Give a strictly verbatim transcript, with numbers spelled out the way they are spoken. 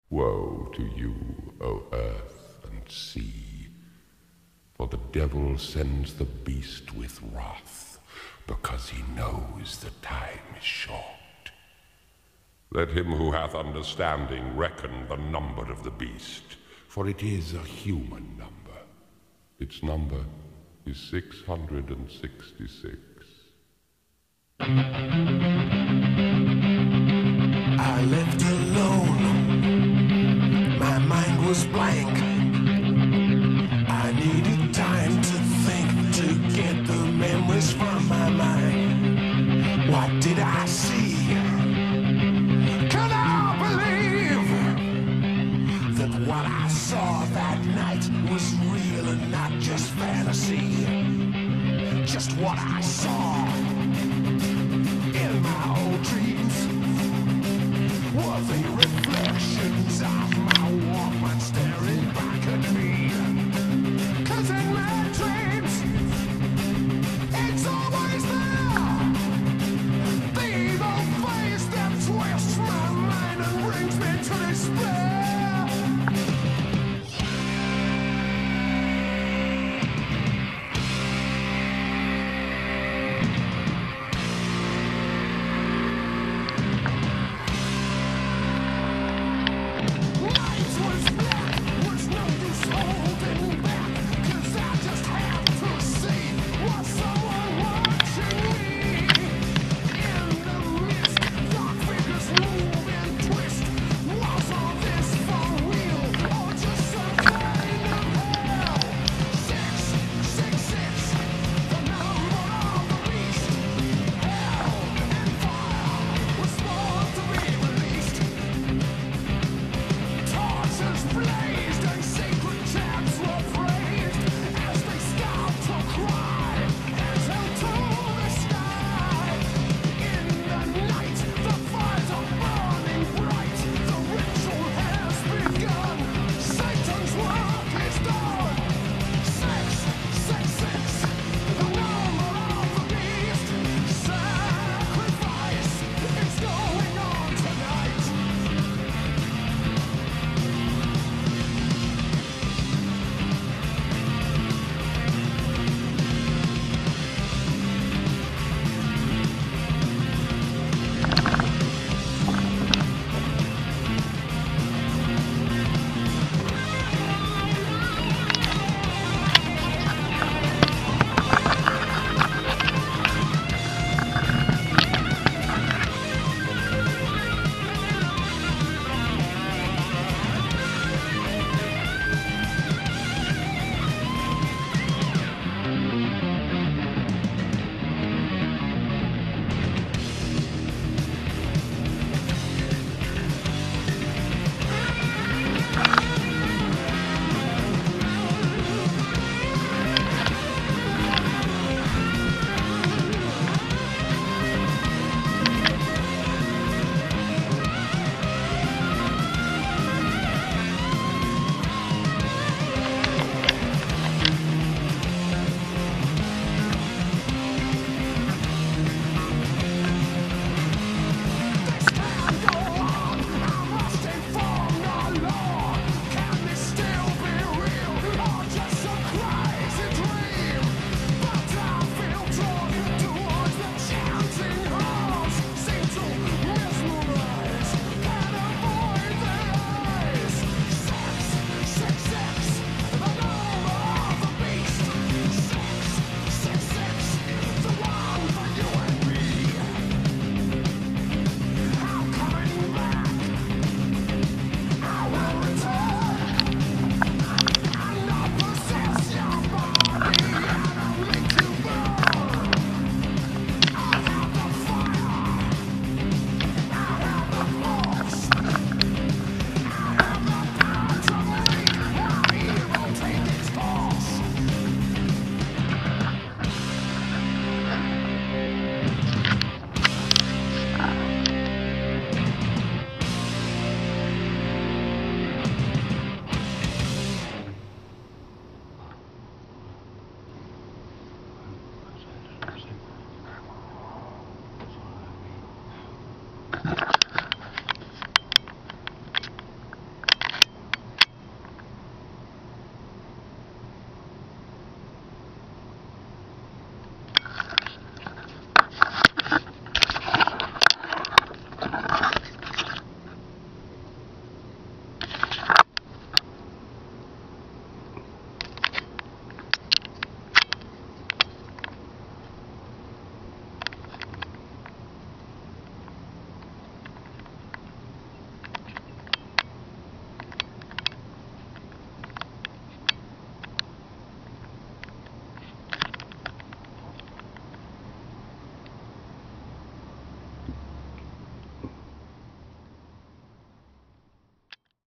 Woe to you, O earth and sea, for the devil sends the beast with wrath, because he knows the time is short. Let him who hath understanding reckon the number of the beast, for it is a human number. Its number is six hundred and sixty-six. I lived alone. My mind was blank. I needed time to think, to get the memories from my mind. What did I see? Can I believe that what I saw that night was real and not just fantasy? Just what I saw in my old dreams, were they real?